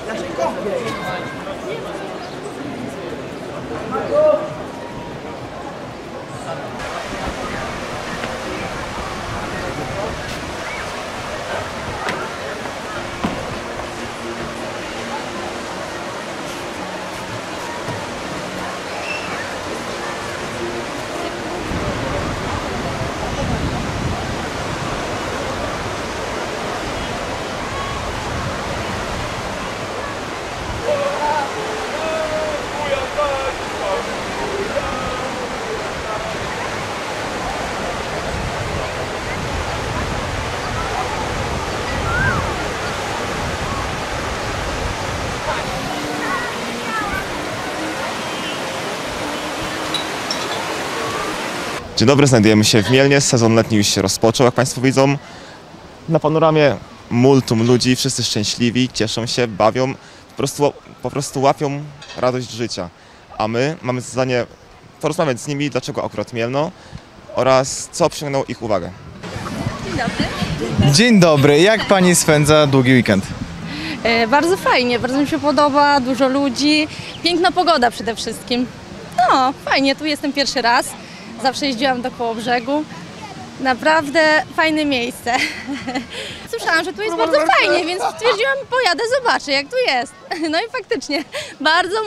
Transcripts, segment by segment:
Dzień dobry, znajdujemy się w Mielnie, sezon letni już się rozpoczął, jak Państwo widzą. Na panoramie multum ludzi, wszyscy szczęśliwi, cieszą się, bawią, po prostu łapią radość życia. A my mamy zadanie porozmawiać z nimi, dlaczego akurat Mielno oraz co przyciągnęło ich uwagę. Dzień dobry. Dzień dobry, jak Pani spędza długi weekend? Bardzo fajnie, bardzo mi się podoba, dużo ludzi, piękna pogoda przede wszystkim. No, fajnie, tu jestem pierwszy raz, zawsze jeździłam do Kołobrzegu. Naprawdę fajne miejsce. Słyszałam, że tu jest bardzo fajnie, więc stwierdziłam, pojadę, zobaczę jak tu jest. No i faktycznie, bardzo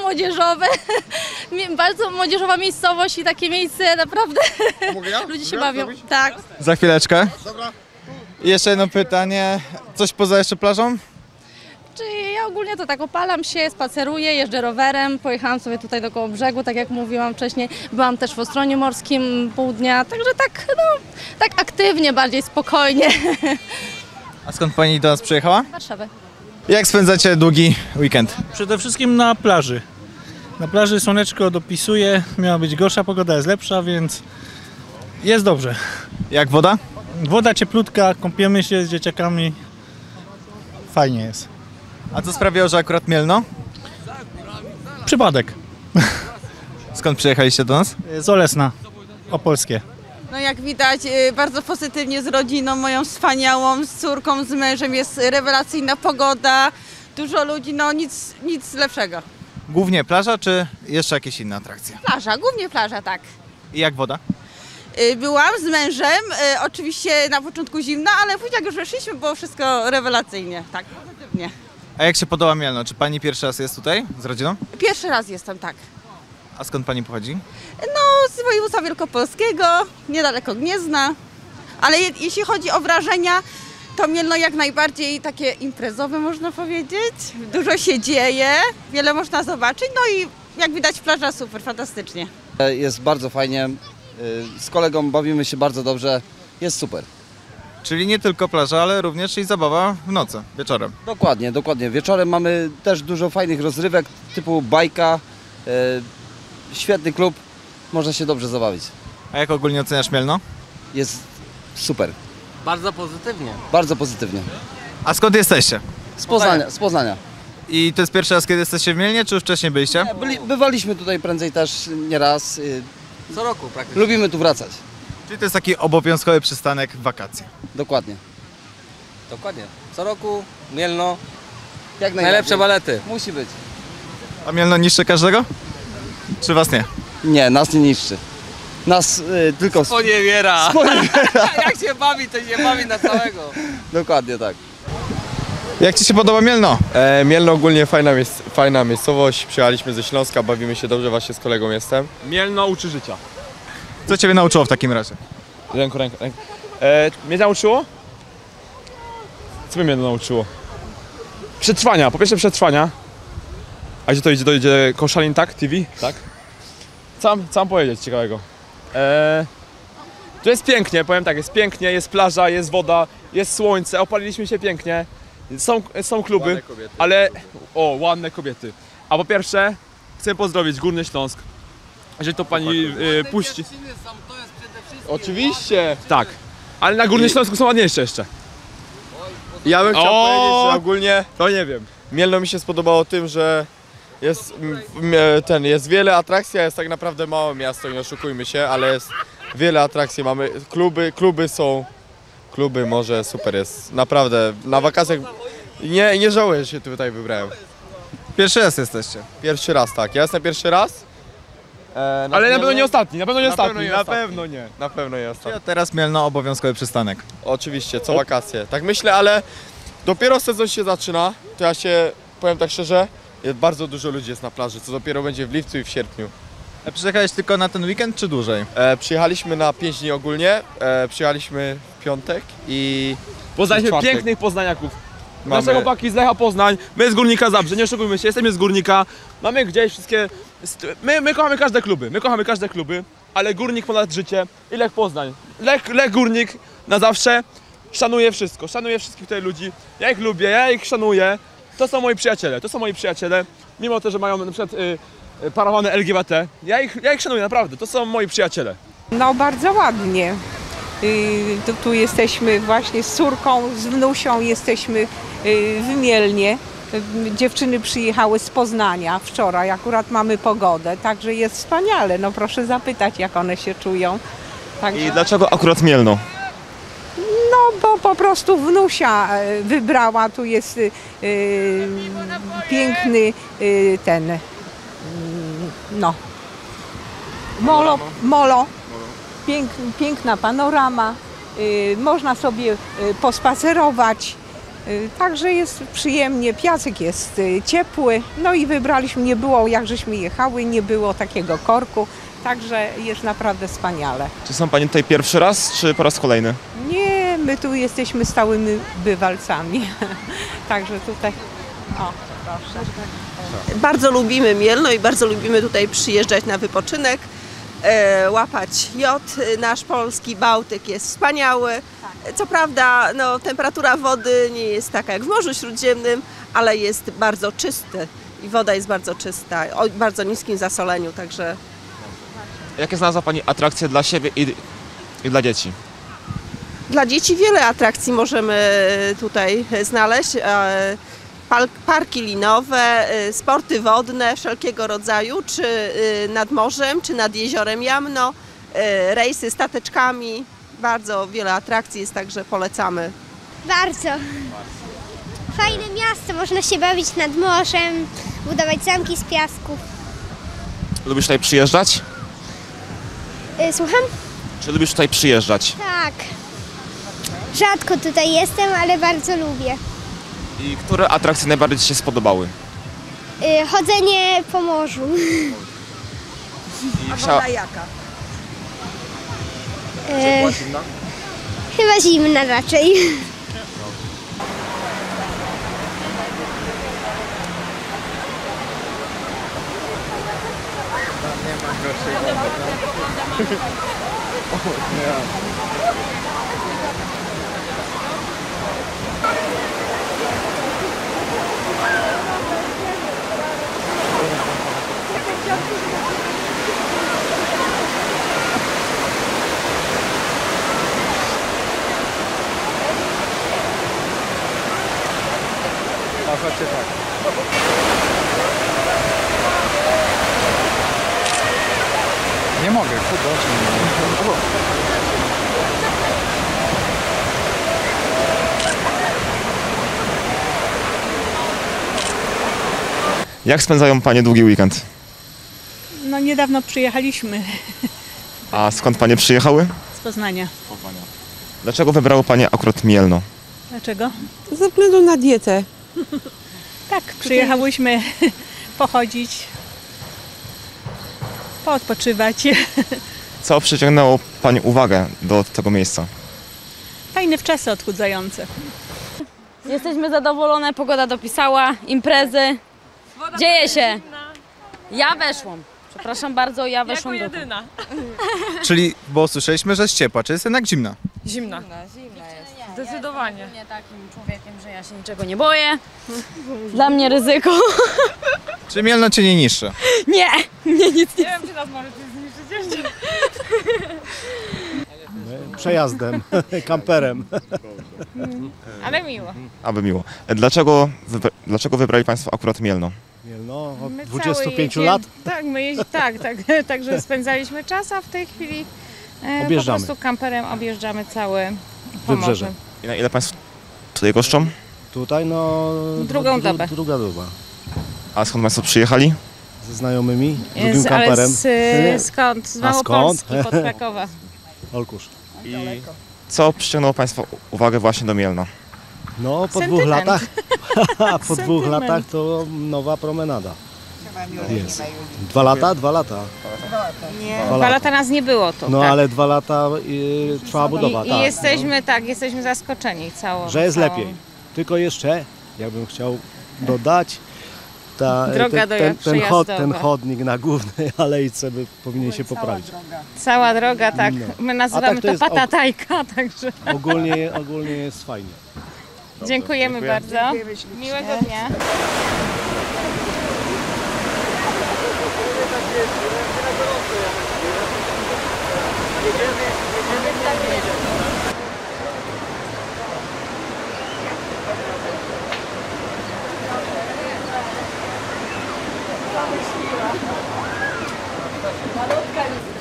młodzieżowa miejscowość i takie miejsce naprawdę ludzie się bawią. Tak. Za chwileczkę. Dobra. I jeszcze jedno pytanie, coś poza jeszcze plażą? Czyli ja ogólnie to tak opalam się, spaceruję, jeżdżę rowerem, pojechałam sobie tutaj do Kołobrzegu, tak jak mówiłam wcześniej, byłam też w Ostroniu Morskim pół dnia, także tak, no, tak aktywnie, bardziej spokojnie. A skąd Pani do nas przyjechała? Warszawy. Jak spędzacie długi weekend? Przede wszystkim na plaży. Na plaży słoneczko dopisuje, miała być gorsza, pogoda jest lepsza, więc jest dobrze. Jak woda? Woda cieplutka, kąpiemy się z dzieciakami, fajnie jest. A co sprawiło, że akurat Mielno? Przypadek. Skąd przyjechaliście do nas? Z Olesna, opolskie. No jak widać, bardzo pozytywnie z rodziną moją wspaniałą, z córką, z mężem, jest rewelacyjna pogoda, dużo ludzi, no nic lepszego. Głównie plaża, czy jeszcze jakieś inne atrakcje? Plaża, głównie plaża, tak. I jak woda? Byłam z mężem, oczywiście na początku zimna, ale później jak już weszliśmy, było wszystko rewelacyjnie, tak, pozytywnie. A jak się podoba Mielno? Czy Pani pierwszy raz jest tutaj z rodziną? Pierwszy raz jestem, tak. A skąd Pani pochodzi? No, z województwa wielkopolskiego, niedaleko Gniezna, ale jeśli chodzi o wrażenia, to Mielno jak najbardziej takie imprezowe, można powiedzieć. Dużo się dzieje, wiele można zobaczyć, no i jak widać plaża super, fantastycznie. Jest bardzo fajnie, z kolegą bawimy się bardzo dobrze, jest super. Czyli nie tylko plaża, ale również i zabawa w nocy, wieczorem. Dokładnie, dokładnie. Wieczorem mamy też dużo fajnych rozrywek typu bajka, świetny klub, można się dobrze zabawić. A jak ogólnie oceniasz Mielno? Jest super, Bardzo pozytywnie. bardzo pozytywnie. A skąd jesteście? Z Poznania. I to jest pierwszy raz, kiedy jesteście w Mielnie, czy już wcześniej byliście? Bywaliśmy tutaj prędzej też nieraz, Co roku praktycznie. lubimy tu wracać, Czyli to jest taki obowiązkowy przystanek w wakacje. dokładnie. Dokładnie. Co roku Mielno, Jak najlepsze balety. Musi być. A Mielno niższe każdego? Czy was nie? Nie, nas nie niszczy. Nas tylko... Sponiewiera. Jak się bawi, to się bawi na całego. Dokładnie tak. Jak ci się podoba Mielno? Mielno ogólnie fajna miejscowość, przyjechaliśmy ze Śląska, bawimy się dobrze, właśnie z kolegą jestem. Mielno uczy życia. Co ciebie nauczyło w takim razie? Ręko. Mnie nauczyło? Co mnie nauczyło? Przetrwania, po pierwsze przetrwania. A gdzie to idzie? To idzie Koszalin, tak? TV? Tak? Co mam powiedzieć ciekawego? Tu jest pięknie, powiem tak, jest pięknie, jest plaża, jest woda, jest słońce, opaliliśmy się pięknie. Są kluby, Ładne kobiety. ale... O, ładne kobiety. A po pierwsze, chcę pozdrowić Górny Śląsk. Jeżeli to pani puści. Oczywiście! Tak. Ale na Górnym Śląsku są ładniejsze jeszcze. Ja bym chciał powiedzieć, że ogólnie To nie wiem. Mielno mi się spodobało tym, że jest wiele atrakcji, a jest tak naprawdę małe miasto, nie oszukujmy się, ale jest wiele atrakcji, mamy kluby, morze, super jest, naprawdę, na wakacjach nie żałuję, że się tutaj wybrałem. Pierwszy raz jesteście. Pierwszy raz, tak. Ja jestem pierwszy raz. Ale na pewno nie ostatni, na pewno nie ostatni, nie na ostatni. pewno nie. Na pewno nie I ostatni. od teraz Mielno obowiązkowy przystanek. Oczywiście, co wakacje. Tak myślę, ale dopiero sezon się zaczyna, to ja się powiem tak szczerze, bardzo dużo ludzi jest na plaży, co dopiero będzie w lipcu i w sierpniu. Przyjechałeś tylko na ten weekend czy dłużej? Przyjechaliśmy na 5 dni ogólnie, przyjechaliśmy w piątek i Poznaliśmy czwartek. pięknych poznaniaków. Mamy- Nasze chłopaki z Lecha Poznań, my z Górnika Zabrze, nie oszukujmy się, jesteśmy z Górnika, mamy gdzieś wszystkie... My kochamy każde kluby, ale Górnik ponad życie i Lech Poznań. Lech Górnik na zawsze szanuje wszystko, szanuje wszystkich tutaj ludzi, ja ich lubię, ja ich szanuję, to są moi przyjaciele, mimo to, że mają na przykład parawane LGBT, ja ich szanuję naprawdę, to są moi przyjaciele. No bardzo ładnie. Tu jesteśmy właśnie z córką, z wnusią, jesteśmy w Mielnie. Dziewczyny przyjechały z Poznania wczoraj, akurat mamy pogodę, także jest wspaniale. No proszę zapytać, jak one się czują. Także... I dlaczego akurat Mielno? No bo po prostu wnusia wybrała, tu jest piękny ten, no, molo. Piękna panorama, można sobie pospacerować, także jest przyjemnie, piasek jest ciepły, no i wybraliśmy, nie było, jak żeśmy jechały, nie było takiego korku, także jest naprawdę wspaniale. Czy są Panie tutaj pierwszy raz, czy po raz kolejny? Nie, my tu jesteśmy stałymi bywalcami, także tutaj, o proszę. Bardzo lubimy Mielno i bardzo lubimy tutaj przyjeżdżać na wypoczynek. Łapać jod. Nasz polski Bałtyk jest wspaniały. Co prawda no, temperatura wody nie jest taka jak w Morzu Śródziemnym, ale jest bardzo czysty i woda jest bardzo czysta, o bardzo niskim zasoleniu, także... Jakie znalazła Pani atrakcje dla siebie i dla dzieci? Dla dzieci wiele atrakcji możemy tutaj znaleźć. Parki linowe, sporty wodne wszelkiego rodzaju, czy nad morzem, czy nad jeziorem Jamno, rejsy stateczkami. Bardzo wiele atrakcji jest, także polecamy. Bardzo. Fajne miasto, można się bawić nad morzem, budować zamki z piasków. Lubisz tutaj przyjeżdżać? Słucham? Czy lubisz tutaj przyjeżdżać? Tak. Rzadko tutaj jestem, ale bardzo lubię. I które atrakcje najbardziej Ci się spodobały? Chodzenie po morzu. A woda jaka? Zimna? Chyba zimna raczej. Nie mogę, kurde. Jak spędzają Panie długi weekend? No niedawno przyjechaliśmy A skąd Panie przyjechały? z Poznania. Dlaczego wybrały Panie akurat Mielno? Dlaczego? Ze względu na dietę. Tak, przyjechałyśmy pochodzić, poodpoczywać. Co przyciągnęło Pani uwagę do tego miejsca? Fajne wczasy odchudzające. Jesteśmy zadowolone, pogoda dopisała, imprezy. Dzieje się. Ja weszłam. Przepraszam bardzo, ja weszłam do tego. Czyli, bo słyszeliśmy, że jest ciepła, czy jest jednak zimna? Zimna jest. Zdecydowanie. Nie takim człowiekiem, że ja się niczego nie boję. Dla mnie ryzyko. Czy Mielno Cię nie niższe? Nie, nie, nic nie. Nie wiem, czy nas możecie zniszczyć jeszcze. Przejazdem, kamperem. Ale miło. Aby miło. Dlaczego wybrali Państwo akurat Mielno? Mielno od My 25 cały lat Tak, także spędzaliśmy czas, a w tej chwili Objeżdżamy. po prostu kamperem objeżdżamy całe Wybrzeże. Pomorze. I na ile Państwo tutaj goszczą? Tutaj no... Drugą dobę. Druga doba. A skąd Państwo przyjechali? Ze znajomymi, drugim kamperem. Skąd? Z A skąd? Małopolski, pod Krakowa. Olkusz. I co przyciągnęło Państwa uwagę właśnie do Mielna? No, po Sentyment. 2 latach. Po 2 Sentyment. latach to nowa promenada. Jest. 2 lata? 2 lata. Nie, 2 2 lata nas nie było tu. No tak. ale 2 lata trwała budowa, I tak. jesteśmy zaskoczeni całą. Że jest całą... lepiej. Tylko jeszcze, jakbym chciał dodać, Droga ten chodnik na głównej alejce powinien się poprawić. Cała droga, tak. No. My A nazywamy tak to to jest patatajka, także. Ogólnie jest fajnie. Dziękujemy dziękuję. bardzo. Miłego dnia. Malutka